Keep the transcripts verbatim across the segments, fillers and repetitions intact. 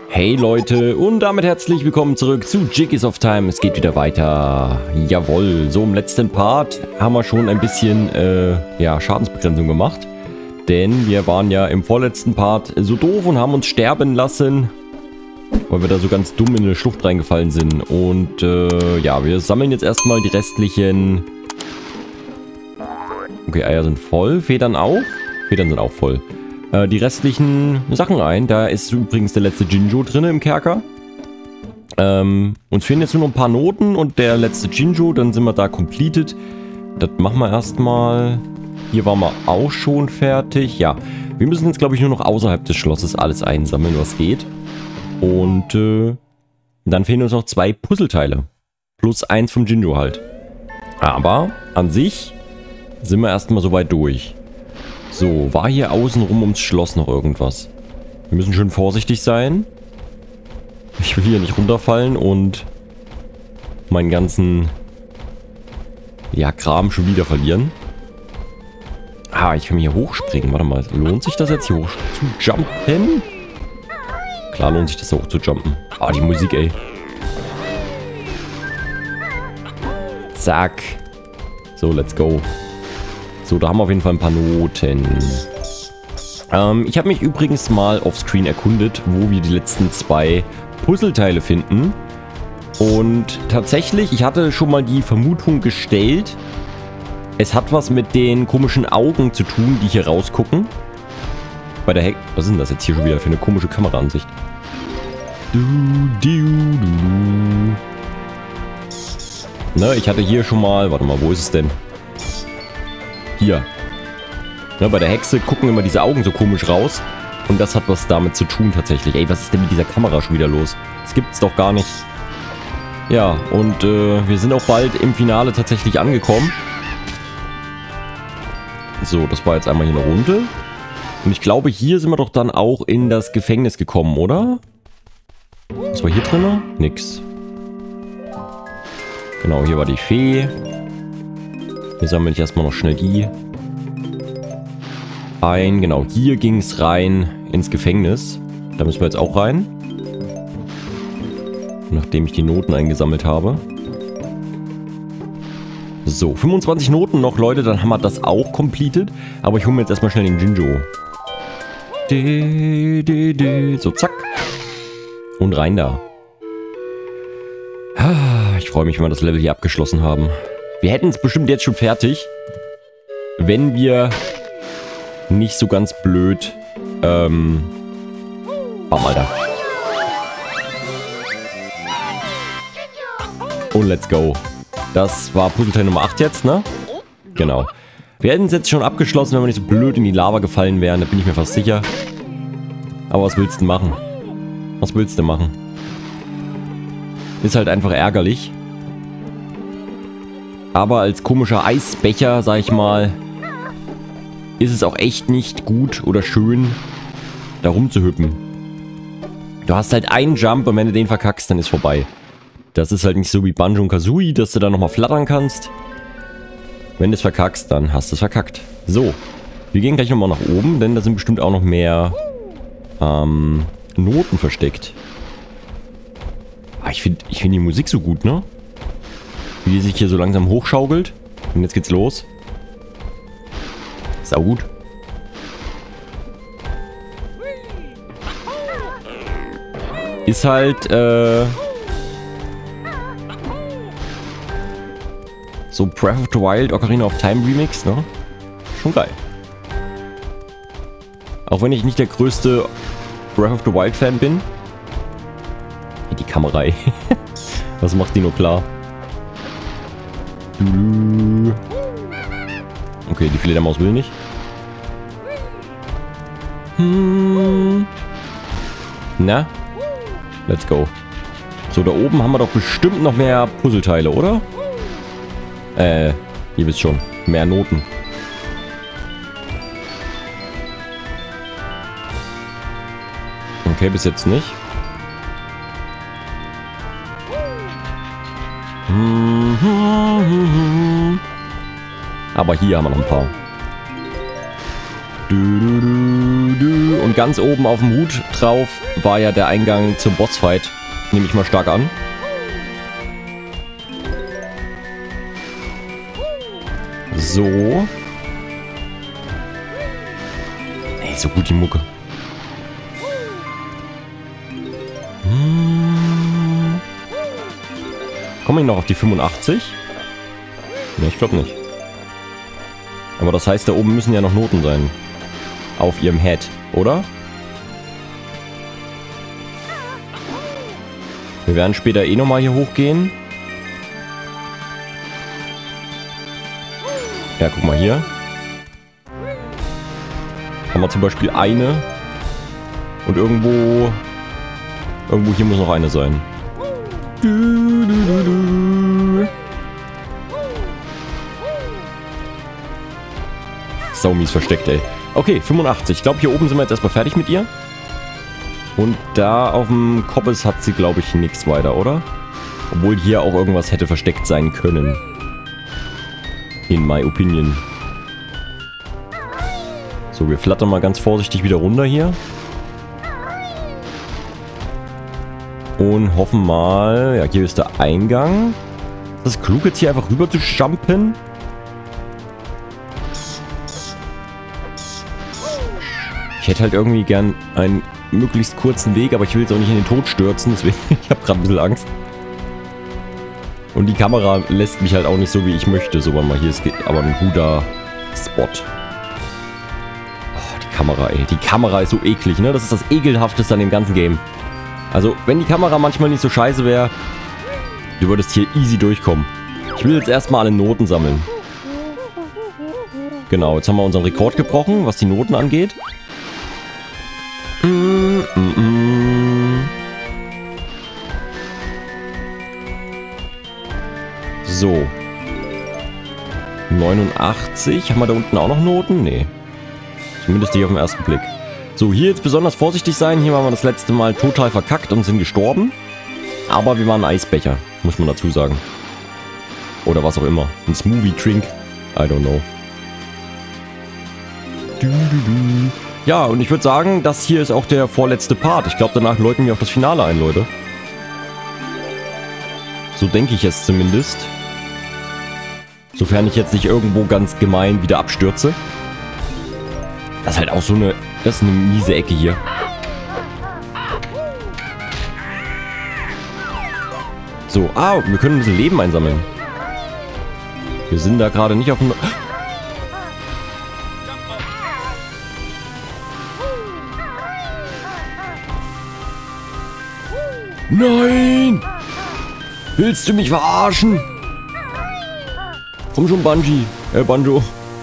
Hey Leute und damit herzlich willkommen zurück zu Jiggies of Time. Es geht wieder weiter. Jawohl, so im letzten Part haben wir schon ein bisschen äh, ja, Schadensbegrenzung gemacht. Denn wir waren ja im vorletzten Part so doof und haben uns sterben lassen, weil wir da so ganz dumm in eine Schlucht reingefallen sind. Und äh, ja, wir sammeln jetzt erstmal die restlichen... Okay, Eier sind voll, Federn auch. Federn sind auch voll. Äh, die restlichen Sachen ein. Da ist übrigens der letzte Jinjo drin im Kerker. Ähm, uns fehlen jetzt nur noch ein paar Noten und der letzte Jinjo, dann sind wir da completed. Das machen wir erstmal. Hier waren wir auch schon fertig. Ja, wir müssen jetzt, glaube ich, nur noch außerhalb des Schlosses alles einsammeln, was geht. Und äh, dann fehlen uns noch zwei Puzzleteile. Plus eins vom Jinjo halt. Aber an sich sind wir erstmal soweit durch. So, war hier außenrum ums Schloss noch irgendwas? Wir müssen schön vorsichtig sein. Ich will hier nicht runterfallen und meinen ganzen ja, Kram schon wieder verlieren. Ah, ich kann hier hochspringen. Warte mal, lohnt sich das jetzt hier hoch zu jumpen? Klar lohnt sich das hoch zu jumpen. Ah, die Musik, ey. Zack. So, let's go. So, da haben wir auf jeden Fall ein paar Noten. Ähm, ich habe mich übrigens mal offscreen erkundet, wo wir die letzten zwei Puzzleteile finden. Und tatsächlich, ich hatte schon mal die Vermutung gestellt, es hat was mit den komischen Augen zu tun, die hier rausgucken. Bei der Heck... Was ist denn das jetzt hier schon wieder für eine komische Kameraansicht? Du, du, du. Ne, ich hatte hier schon mal... Warte mal, wo ist es denn? Hier. Ja, bei der Hexe gucken immer diese Augen so komisch raus. Und das hat was damit zu tun tatsächlich. Ey, was ist denn mit dieser Kamera schon wieder los? Das gibt's doch gar nicht. Ja, und äh, wir sind auch bald im Finale tatsächlich angekommen. So, das war jetzt einmal hier eine Runde. Und ich glaube, hier sind wir doch dann auch in das Gefängnis gekommen, oder? Was war hier drin? Nix. Genau, hier war die Fee. Hier sammle ich erstmal noch schnell die ein. Genau, hier ging es rein ins Gefängnis. Da müssen wir jetzt auch rein. Nachdem ich die Noten eingesammelt habe. So, fünfundzwanzig Noten noch, Leute. Dann haben wir das auch completed. Aber ich hole mir jetzt erstmal schnell den Jinjo. So, zack. Und rein da. Ich freue mich, wenn wir das Level hier abgeschlossen haben. Wir hätten es bestimmt jetzt schon fertig, wenn wir nicht so ganz blöd... Ähm... Bam, Alter. Und let's go. Das war Puzzleteil Nummer acht jetzt, ne? Genau. Wir hätten es jetzt schon abgeschlossen, wenn wir nicht so blöd in die Lava gefallen wären. Da bin ich mir fast sicher. Aber was willst du machen? Was willst du machen? Ist halt einfach ärgerlich. Aber als komischer Eisbecher, sag ich mal, ist es auch echt nicht gut oder schön, da rumzuhüppen. Du hast halt einen Jump und wenn du den verkackst, dann ist vorbei. Das ist halt nicht so wie Banjo und Kazooie, dass du da nochmal flattern kannst. Wenn du es verkackst, dann hast du es verkackt. So, wir gehen gleich nochmal nach oben, denn da sind bestimmt auch noch mehr ähm, Noten versteckt. Ah, ich finde ich find die Musik so gut, ne? Wie die sich hier so langsam hochschaukelt. Und jetzt geht's los. Sau gut. Ist halt, äh... so Breath of the Wild, Ocarina of Time Remix, ne? Schon geil. Auch wenn ich nicht der größte Breath of the Wild Fan bin. Die Kamera, ey. Was macht die nur klar? Okay, die Fledermaus will nicht. Hm. Na? Let's go. So, da oben haben wir doch bestimmt noch mehr Puzzleteile, oder? Äh, ihr wisst schon. Mehr Noten. Okay, bis jetzt nicht. Aber hier haben wir noch ein paar. Du, du, du, du. Und ganz oben auf dem Hut drauf war ja der Eingang zum Bossfight. Nehme ich mal stark an. So. Ey, so gut die Mucke. Hm. Komme ich noch auf die fünfundachtzig? Ne, ich glaube nicht. Aber das heißt, da oben müssen ja noch Noten sein. Auf ihrem Head, oder? Wir werden später eh nochmal hier hochgehen. Ja, guck mal hier. Haben wir zum Beispiel eine. Und irgendwo... Irgendwo hier muss noch eine sein. Du, du, du, du. Saumies versteckt, ey. Okay, fünfundachtzig. Ich glaube, hier oben sind wir jetzt erstmal fertig mit ihr. Und da auf dem Koppes hat sie, glaube ich, nichts weiter, oder? Obwohl hier auch irgendwas hätte versteckt sein können. In my opinion. So, wir flattern mal ganz vorsichtig wieder runter hier. Und hoffen mal... Ja, hier ist der Eingang. Ist das klug, jetzt hier einfach rüber zu jumpen? Ich hätte halt irgendwie gern einen möglichst kurzen Weg, aber ich will jetzt auch nicht in den Tod stürzen, deswegen ich habe gerade ein bisschen Angst. Und die Kamera lässt mich halt auch nicht so, wie ich möchte. So, warte mal, hier ist aber ein guter Spot. Oh, die Kamera, ey. Die Kamera ist so eklig, ne? Das ist das Ekelhafteste an dem ganzen Game. Also, wenn die Kamera manchmal nicht so scheiße wäre, du würdest hier easy durchkommen. Ich will jetzt erstmal alle Noten sammeln. Genau, jetzt haben wir unseren Rekord gebrochen, was die Noten angeht. Mm, mm, mm. So. neunundachtzig. Haben wir da unten auch noch Noten? Nee. Zumindest nicht auf den ersten Blick. So, hier jetzt besonders vorsichtig sein. Hier waren wir das letzte Mal total verkackt und sind gestorben. Aber wir waren ein Eisbecher, muss man dazu sagen. Oder was auch immer. Ein Smoothie-Drink. I don't know. Du, du, du. Ja, und ich würde sagen, das hier ist auch der vorletzte Part. Ich glaube, danach läuten wir auf das Finale ein, Leute. So denke ich es zumindest. Sofern ich jetzt nicht irgendwo ganz gemein wieder abstürze. Das ist halt auch so eine... Das ist eine miese Ecke hier. So, ah, wir können ein bisschen Leben einsammeln. Wir sind da gerade nicht auf dem... Nein! Willst du mich verarschen? Komm schon, Bungie. Äh, Banjo.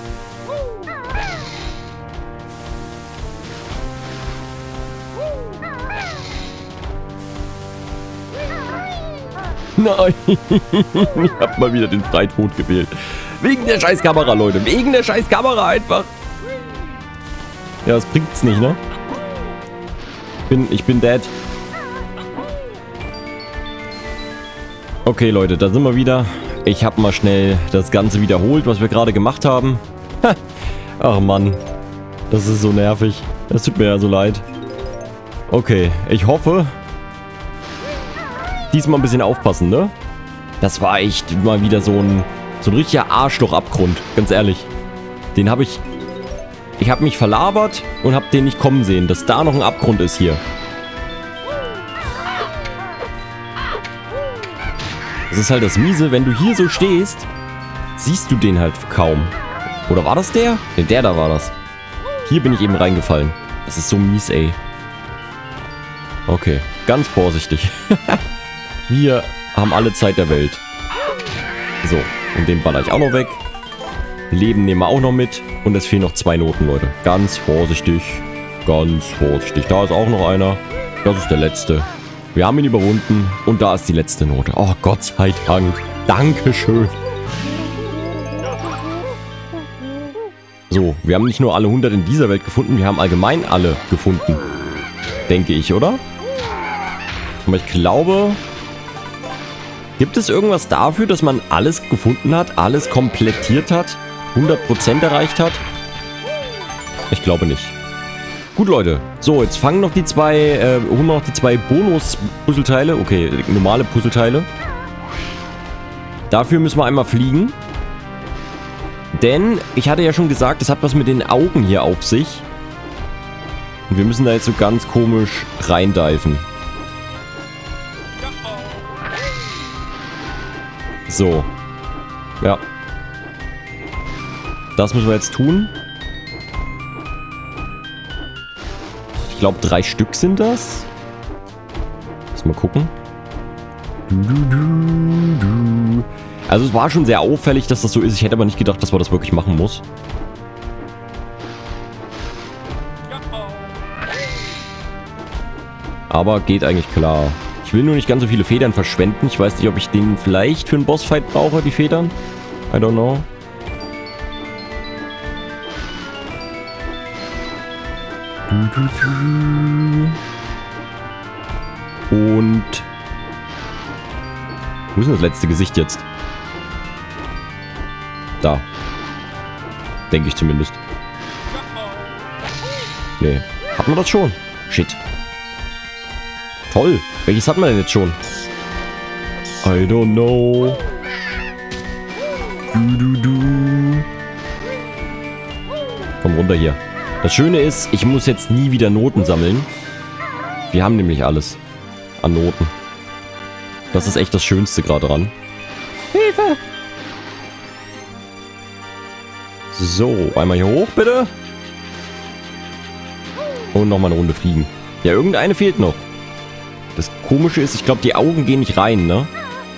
Nein! Ich hab mal wieder den Freitod gewählt. Wegen der scheiß Kamera, Leute. Wegen der scheiß Kamera einfach. Ja, das bringt's nicht, ne? Ich bin, ich bin dead. Okay, Leute, da sind wir wieder. Ich habe mal schnell das Ganze wiederholt, was wir gerade gemacht haben. Ach Mann, das ist so nervig. Das tut mir ja so leid. Okay, ich hoffe, diesmal ein bisschen aufpassen, ne? Das war echt mal wieder so ein, so ein richtiger Arschlochabgrund, ganz ehrlich. Den habe ich... Ich habe mich verlabert und habe den nicht kommen sehen, dass da noch ein Abgrund ist hier. Das ist halt das Miese, wenn du hier so stehst, siehst du den halt kaum. Oder war das der? Ne, der da war das. Hier bin ich eben reingefallen. Das ist so mies, ey. Okay, ganz vorsichtig. Wir haben alle Zeit der Welt. So, und den baller ich auch noch weg. Leben nehmen wir auch noch mit. Und es fehlen noch zwei Noten, Leute. Ganz vorsichtig. Ganz vorsichtig. Da ist auch noch einer. Das ist der letzte. Wir haben ihn überwunden und da ist die letzte Note. Oh, Gott sei Dank. Dankeschön. So, wir haben nicht nur alle hundert in dieser Welt gefunden, wir haben allgemein alle gefunden. Denke ich, oder? Aber ich glaube... Gibt es irgendwas dafür, dass man alles gefunden hat, alles komplettiert hat, hundert Prozent erreicht hat? Ich glaube nicht. Gut, Leute. So, jetzt fangen noch die zwei, äh, holen wir noch die zwei Bonus-Puzzleteile. Okay, normale Puzzleteile. Dafür müssen wir einmal fliegen. Denn, ich hatte ja schon gesagt, das hat was mit den Augen hier auf sich. Und wir müssen da jetzt so ganz komisch reindiven. So. Ja. Das müssen wir jetzt tun. Ich glaube, drei Stück sind das. Lass mal gucken. Also es war schon sehr auffällig, dass das so ist. Ich hätte aber nicht gedacht, dass man das wirklich machen muss. Aber geht eigentlich klar. Ich will nur nicht ganz so viele Federn verschwenden. Ich weiß nicht, ob ich den vielleicht für einen Bossfight brauche, die Federn. I don't know. Und... Wo ist denn das letzte Gesicht jetzt? Da. Denke ich zumindest. Nee. Hat man das schon? Shit. Toll. Welches hat man denn jetzt schon? I don't know. Du, du, du. Komm runter hier. Das Schöne ist, ich muss jetzt nie wieder Noten sammeln. Wir haben nämlich alles an Noten. Das ist echt das Schönste gerade dran. Hilfe! So, einmal hier hoch, bitte. Und nochmal eine Runde fliegen. Ja, irgendeine fehlt noch. Das Komische ist, ich glaube, die Augen gehen nicht rein, ne?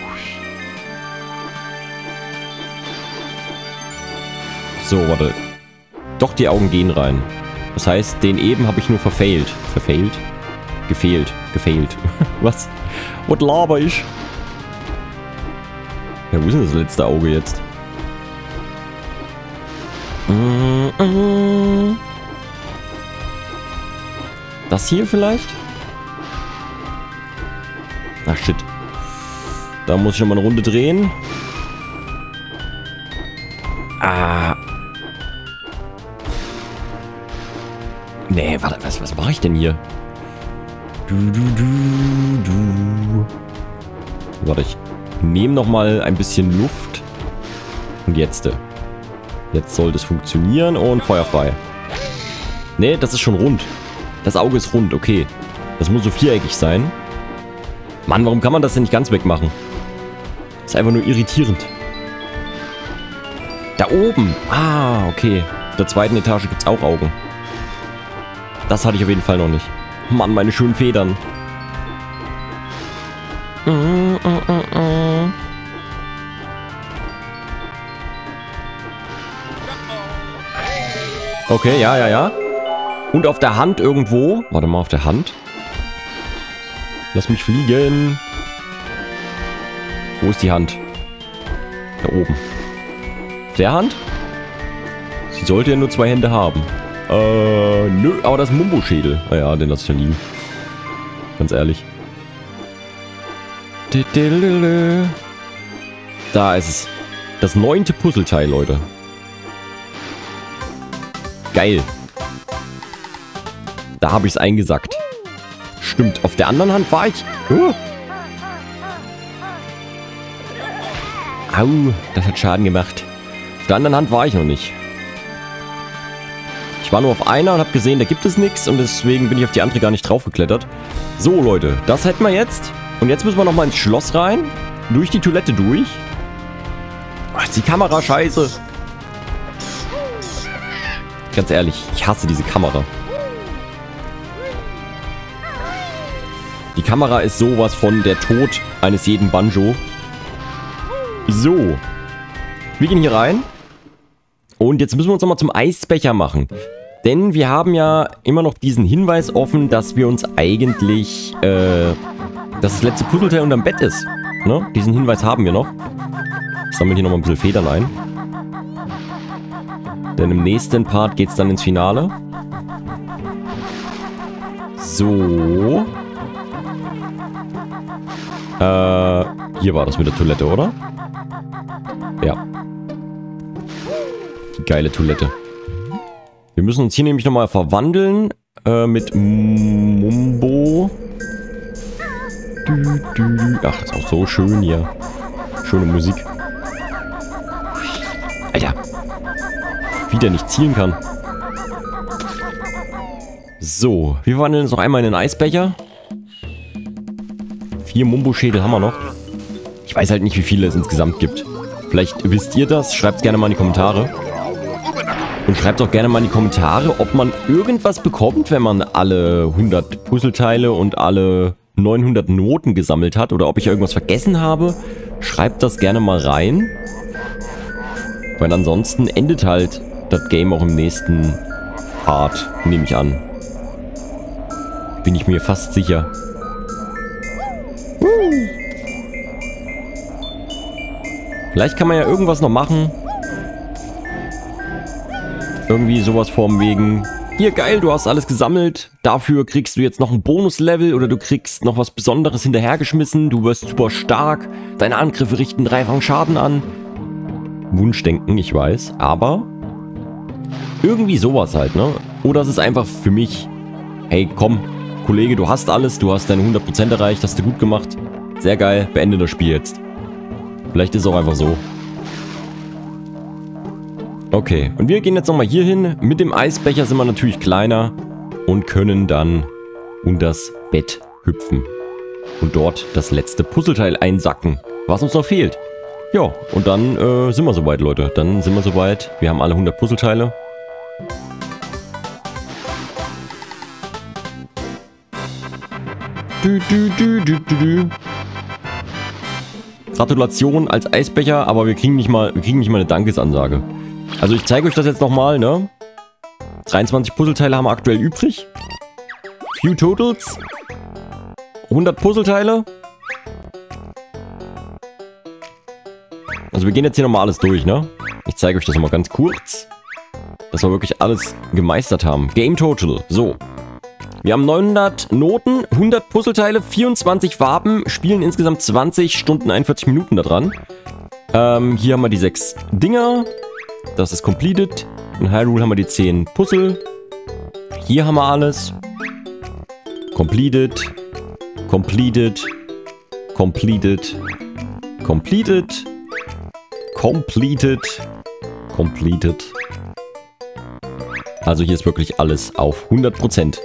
So, warte. Doch, die Augen gehen rein. Das heißt, den eben habe ich nur verfailt. Verfailt? Gefehlt. Gefehlt. Was? Was laber ich? Ja, wo ist denn das letzte Auge jetzt? Das hier vielleicht? Ach, shit. Da muss ich noch mal eine Runde drehen. Ah. Nee, warte, was, was mache ich denn hier? Du, du, du, du. Warte, ich nehme noch mal ein bisschen Luft. Und jetzt. Jetzt sollte es funktionieren und feuerfrei. Nee, das ist schon rund. Das Auge ist rund, okay. Das muss so viereckig sein. Mann, warum kann man das denn nicht ganz wegmachen? Ist einfach nur irritierend. Da oben. Ah, okay. Auf der zweiten Etage gibt es auch Augen. Das hatte ich auf jeden Fall noch nicht. Mann, meine schönen Federn. Okay, ja, ja, ja. Und auf der Hand irgendwo. Warte mal, auf der Hand. Lass mich fliegen. Wo ist die Hand? Da oben. Auf der Hand? Sie sollte ja nur zwei Hände haben. Äh, nö, aber das ist ein Mumbo-Schädel. Ah ja, den lasse ich ja liegen. Ganz ehrlich. Da ist es. Das neunte Puzzleteil, Leute. Geil. Da habe ich es eingesackt. Stimmt, auf der anderen Hand war ich... Uh. Au, das hat Schaden gemacht. Auf der anderen Hand war ich noch nicht. Ich war nur auf einer und habe gesehen, da gibt es nichts. Und deswegen bin ich auf die andere gar nicht draufgeklettert. So, Leute, das hätten wir jetzt. Und jetzt müssen wir nochmal ins Schloss rein. Durch die Toilette durch. Oh, ist die Kamera scheiße. Ganz ehrlich, ich hasse diese Kamera. Die Kamera ist sowas von der Tod eines jeden Banjo. So. Wir gehen hier rein. Und jetzt müssen wir uns nochmal zum Eisbecher machen. Denn wir haben ja immer noch diesen Hinweis offen, dass wir uns eigentlich, äh, dass das letzte Puzzleteil unterm Bett ist. Ne? Diesen Hinweis haben wir noch. Ich sammle hier nochmal ein bisschen Federn ein. Denn im nächsten Part geht es dann ins Finale. So. Äh, hier war das mit der Toilette, oder? Ja. Die geile Toilette. Wir müssen uns hier nämlich nochmal verwandeln. Äh, mit Mumbo. Du, du. Ach, ist auch so schön hier. Schöne Musik. Alter. Wie der nicht zielen kann. So, wir verwandeln uns noch einmal in den Eisbecher. Vier Mumbo-Schädel haben wir noch. Ich weiß halt nicht, wie viele es insgesamt gibt. Vielleicht wisst ihr das. Schreibt es gerne mal in die Kommentare. Und schreibt auch gerne mal in die Kommentare, ob man irgendwas bekommt, wenn man alle hundert Puzzleteile und alle neunhundert Noten gesammelt hat. Oder ob ich irgendwas vergessen habe. Schreibt das gerne mal rein. Weil ansonsten endet halt das Game auch im nächsten Part, nehme ich an. Bin ich mir fast sicher. Vielleicht kann man ja irgendwas noch machen. Irgendwie sowas vorm wegen. Hier, geil, du hast alles gesammelt. Dafür kriegst du jetzt noch ein Bonuslevel oder du kriegst noch was Besonderes hinterhergeschmissen. Du wirst super stark. Deine Angriffe richten dreifach Schaden an. Wunschdenken, ich weiß. Aber irgendwie sowas halt, ne? Oder es ist einfach für mich. Hey, komm, Kollege, du hast alles. Du hast deine hundert Prozent erreicht. Hast du gut gemacht. Sehr geil. Beende das Spiel jetzt. Vielleicht ist es auch einfach so. Okay, und wir gehen jetzt nochmal hier hin. Mit dem Eisbecher sind wir natürlich kleiner und können dann unter das Bett hüpfen. Und dort das letzte Puzzleteil einsacken, was uns noch fehlt. Ja, und dann äh, sind wir soweit, Leute. Dann sind wir soweit. Wir haben alle hundert Puzzleteile. Du, du, du, du, du, du. Gratulation als Eisbecher, aber wir kriegen nicht mal, wir kriegen nicht mal eine Dankesansage. Also ich zeige euch das jetzt nochmal, ne? dreiundzwanzig Puzzleteile haben wir aktuell übrig. Few Totals. hundert Puzzleteile. Also wir gehen jetzt hier nochmal alles durch, ne? Ich zeige euch das nochmal ganz kurz. Dass wir wirklich alles gemeistert haben. Game Total. So. Wir haben neunhundert Noten, hundert Puzzleteile, vierundzwanzig Farben, spielen insgesamt zwanzig Stunden, einundvierzig Minuten da dran. Ähm, hier haben wir die sechs Dinger. Das ist completed. In Hyrule haben wir die zehn Puzzle. Hier haben wir alles. Completed. Completed. Completed. Completed. Completed. Completed. Also hier ist wirklich alles auf hundert Prozent.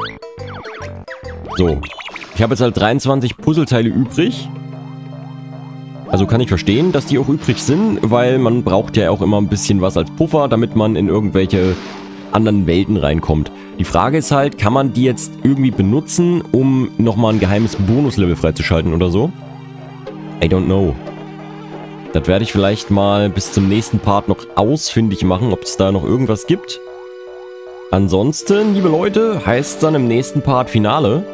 So. Ich habe jetzt halt dreiundzwanzig Puzzleteile übrig. Also kann ich verstehen, dass die auch übrig sind, weil man braucht ja auch immer ein bisschen was als Puffer, damit man in irgendwelche anderen Welten reinkommt. Die Frage ist halt, kann man die jetzt irgendwie benutzen, um nochmal ein geheimes Bonuslevel freizuschalten oder so? I don't know. Das werde ich vielleicht mal bis zum nächsten Part noch ausfindig machen, ob es da noch irgendwas gibt. Ansonsten, liebe Leute, heißt es dann im nächsten Part Finale.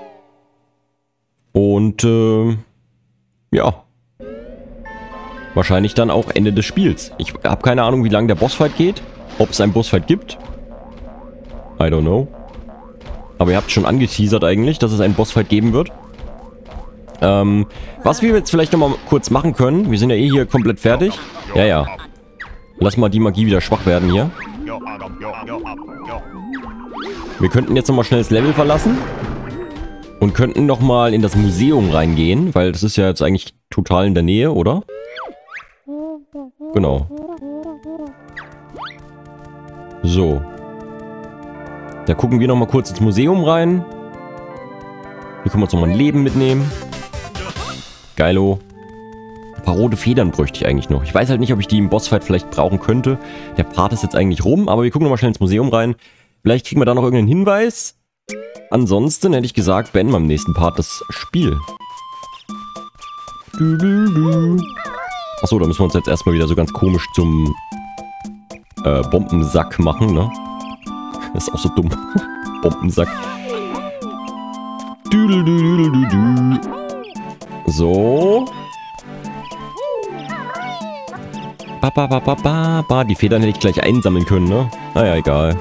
Und, äh, ja. Wahrscheinlich dann auch Ende des Spiels. Ich habe keine Ahnung, wie lange der Bossfight geht. Ob es einen Bossfight gibt. I don't know. Aber ihr habt schon angeteasert eigentlich, dass es einen Bossfight geben wird. Ähm, was wir jetzt vielleicht nochmal kurz machen können. Wir sind ja eh hier komplett fertig. Ja, ja. Lass mal die Magie wieder schwach werden hier. Wir könnten jetzt nochmal schnell das Level verlassen. Und könnten nochmal in das Museum reingehen. Weil das ist ja jetzt eigentlich total in der Nähe, oder? Genau. So. Da gucken wir nochmal kurz ins Museum rein. Hier können wir uns nochmal ein Leben mitnehmen. Geilo. Ein paar rote Federn bräuchte ich eigentlich noch. Ich weiß halt nicht, ob ich die im Bossfight vielleicht brauchen könnte. Der Part ist jetzt eigentlich rum, aber wir gucken nochmal schnell ins Museum rein. Vielleicht kriegen wir da noch irgendeinen Hinweis. Ansonsten hätte ich gesagt, beenden wir im nächsten Part das Spiel. Achso, da müssen wir uns jetzt erstmal wieder so ganz komisch zum äh, Bombensack machen, ne? Das ist auch so dumm. Bombensack. So. Ba, ba, ba, ba, ba, ba. Die Federn hätte ich gleich einsammeln können, ne? Naja, egal.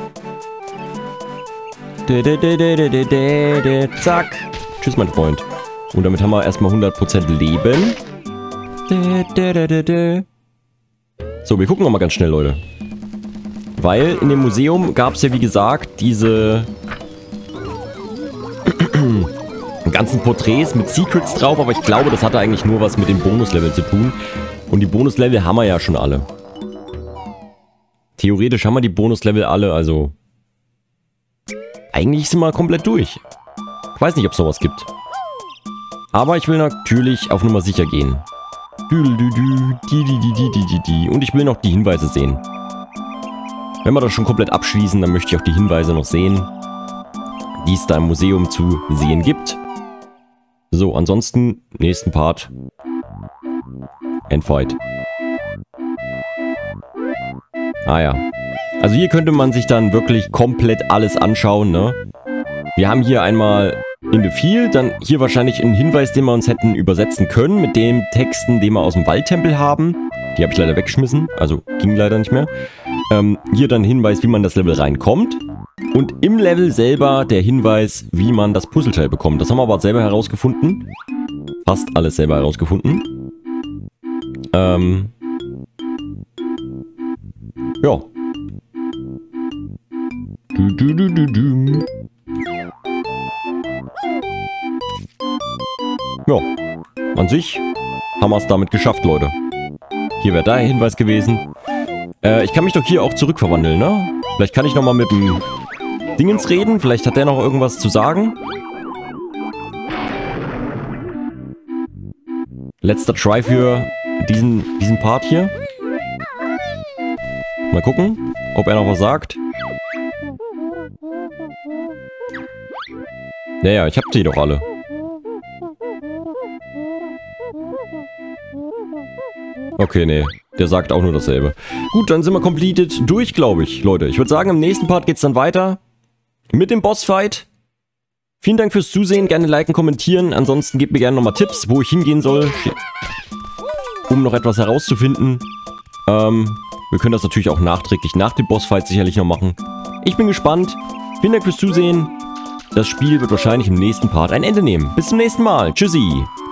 Zack. Tschüss, mein Freund. Und damit haben wir erstmal hundert Prozent Leben. So, wir gucken nochmal ganz schnell, Leute. Weil in dem Museum gab es ja, wie gesagt, diese ganzen Porträts mit Secrets drauf, aber ich glaube, das hatte eigentlich nur was mit den Bonusleveln zu tun. Und die Bonuslevel haben wir ja schon alle. Theoretisch haben wir die Bonuslevel alle, also eigentlich sind wir komplett durch. Ich weiß nicht, ob es noch was gibt. Aber ich will natürlich auf Nummer sicher gehen. Und ich will noch die Hinweise sehen. Wenn wir das schon komplett abschließen, dann möchte ich auch die Hinweise noch sehen, die es da im Museum zu sehen gibt. So, ansonsten, nächsten Part. Endfight. Ah ja. Also hier könnte man sich dann wirklich komplett alles anschauen, ne? Wir haben hier einmal in the Field, dann hier wahrscheinlich einen Hinweis, den wir uns hätten übersetzen können mit den Texten, die wir aus dem Waldtempel haben. Die habe ich leider weggeschmissen, also ging leider nicht mehr. Ähm, hier dann ein Hinweis, wie man das Level reinkommt. Und im Level selber der Hinweis, wie man das Puzzleteil bekommt. Das haben wir aber selber herausgefunden. Fast alles selber herausgefunden. Ähm... Ja. Du, du, du, du, du. Ja. An sich haben wir es damit geschafft, Leute. Hier wäre der Hinweis gewesen. Äh, ich kann mich doch hier auch zurückverwandeln, ne? Vielleicht kann ich nochmal mit dem Dingens reden. Vielleicht hat der noch irgendwas zu sagen. Letzter Try für diesen, diesen Part hier. Mal gucken, ob er noch was sagt. Naja, ich hab die doch alle. Okay, nee. Der sagt auch nur dasselbe. Gut, dann sind wir completed durch, glaube ich, Leute. Ich würde sagen, im nächsten Part geht's dann weiter mit dem Bossfight. Vielen Dank fürs Zusehen. Gerne liken, kommentieren. Ansonsten gebt mir gerne nochmal Tipps, wo ich hingehen soll, um noch etwas herauszufinden. Ähm... Wir können das natürlich auch nachträglich nach dem Bossfight sicherlich noch machen. Ich bin gespannt. Vielen Dank fürs Zusehen. Das Spiel wird wahrscheinlich im nächsten Part ein Ende nehmen. Bis zum nächsten Mal. Tschüssi.